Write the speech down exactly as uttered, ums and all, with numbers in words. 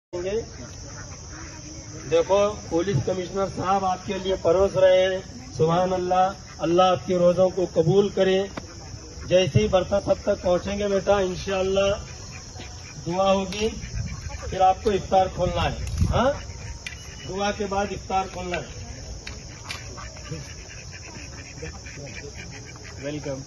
देखो police commissioner साहब आपके लिए परोस रहे हैं। सुभान अल्लाह, अल्लाह आपकी रोजों को कबूल करे। जैसे ही बर्तन सब तक पहुंचेंगे बेटा इंशाअल्लाह दुआ होगी, फिर आपको इफ्तार खोलना है। हाँ, दुआ के बाद इफ्तार खोलना है। वेलकम।